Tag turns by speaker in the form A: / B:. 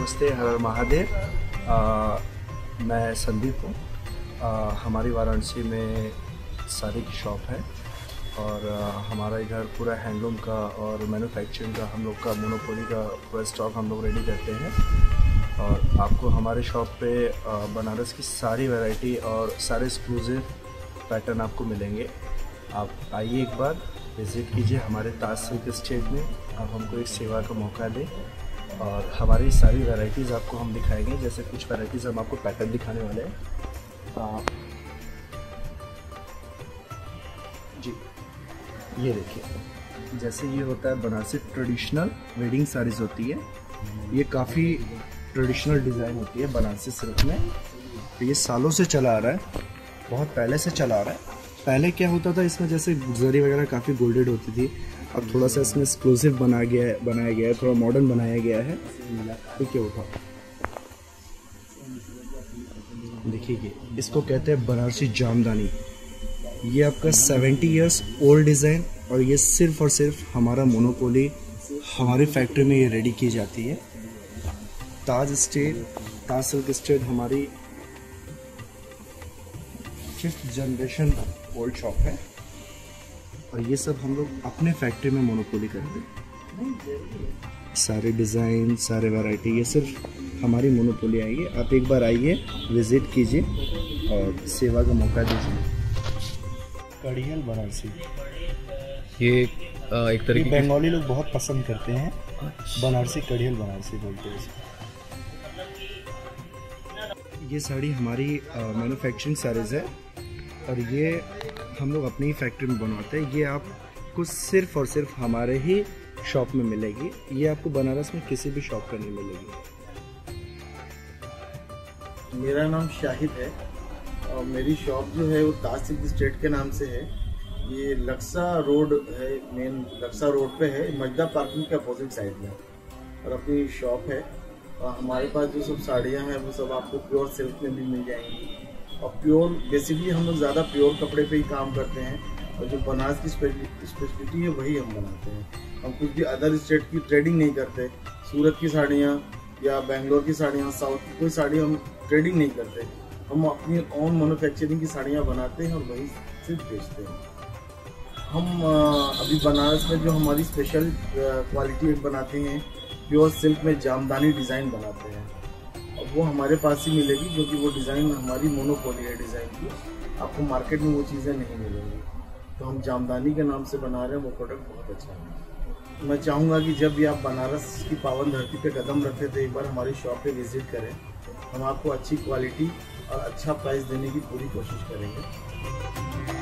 A: नमस्ते, हर हर महादेव। मैं संदीप हूँ। हमारी वाराणसी में साड़ी की शॉप है और हमारा इधर पूरा हैंडलूम का और मैन्युफैक्चरिंग का हम लोग का मोनोपोली का पूरा स्टॉक हम लोग रेडी करते हैं। और आपको हमारे शॉप पे बनारस की सारी वैरायटी और सारे एक्सक्लूसिव पैटर्न आपको मिलेंगे। आप आइए, एक बार विज़िट कीजिए हमारे ताज सिल्क स्टेट में। आप हमको एक सेवा का मौका दें और हमारी सारी वैरायटीज़ आपको हम दिखाएंगे। जैसे कुछ वैरायटीज़ हम आपको पैटर्न दिखाने वाले हैं। जी, ये देखिए, जैसे ये होता है बनारसी ट्रेडिशनल वेडिंग साड़ीज़ होती है। ये काफ़ी ट्रेडिशनल डिज़ाइन होती है बनारसी सिल्क में। तो ये सालों से चला आ रहा है, बहुत पहले से चला आ रहा है। पहले क्या होता था, इसमें जैसे जरी वगैरह काफ़ी गोल्डेड होती थी। अब थोड़ा सा इसमें एक्सक्लूसिव बनाया गया है, थोड़ा मॉडर्न बनाया गया है। ठीक है, उठा देखिए, इसको कहते हैं बनारसी जामदानी। ये आपका 70 इयर्स ओल्ड डिज़ाइन, और ये सिर्फ और सिर्फ हमारा मोनोपोली हमारी फैक्ट्री में ये रेडी की जाती है। ताज सिल्क स्टेट हमारी 5th जनरेशन ओल्ड शॉप है और ये सब हम लोग अपने फैक्ट्री में मोनोपोली करते हैं। सारे डिज़ाइन, सारे वैरायटी, ये सिर्फ हमारी मोनोपोली आएगी। आप एक बार आइए, विज़िट कीजिए और सेवा का मौका दीजिए। कड़ियल बनारसी,
B: ये एक तरीके की
A: बंगाली लोग बहुत पसंद करते हैं। बनारसी कड़ियल बनारसी बोलते हैं इसको। ये साड़ी हमारी मैन्युफैक्चरिंग साड़ीज़ है और ये हम लोग अपनी ही फैक्ट्री में बनवाते हैं। ये आपको सिर्फ और सिर्फ हमारे ही शॉप में मिलेगी। ये आपको बनारस में किसी भी शॉप पर नहीं मिलेगी।
C: मेरा नाम शाहिद है और मेरी शॉप जो है वो ताज सिल्क स्टेट के नाम से है। ये लक्सा रोड है, मेन लक्सा रोड पे है, मजदा पार्किंग के अपोजिट साइड में, और अपनी शॉप है। और हमारे पास जो सब साड़ियाँ हैं वो सब आपको प्योर सिल्क में भी मिल जाएंगी। और प्योर, बेसिकली हम लोग ज़्यादा प्योर कपड़े पे ही काम करते हैं और जो बनारस की स्पेशलिटी है वही हम बनाते हैं। हम कुछ भी अदर स्टेट की ट्रेडिंग नहीं करते। सूरत की साड़ियाँ या बेंगलोर की साड़ियाँ, साउथ की कोई साड़ी हम ट्रेडिंग नहीं करते। हम अपनी ओन मैन्युफैक्चरिंग की साड़ियाँ बनाते हैं और वही सिर्फ बेचते हैं। हम अभी बनारस में जो हमारी स्पेशल क्वालिटी एक बनाते हैं, प्योर सिल्क में जामदानी डिज़ाइन बनाते हैं, और वो हमारे पास ही मिलेगी, जो कि वो डिज़ाइन हमारी मोनोपोली है डिज़ाइन की। आपको मार्केट में वो चीज़ें नहीं मिलेंगी। तो हम जामदानी के नाम से बना रहे हैं, वो प्रोडक्ट बहुत अच्छा है। मैं चाहूँगा कि जब भी आप बनारस की पावन धरती पे कदम रखते थे, एक बार हमारी शॉप पे विज़िट करें। हम आपको अच्छी क्वालिटी और अच्छा प्राइस देने की पूरी कोशिश करेंगे।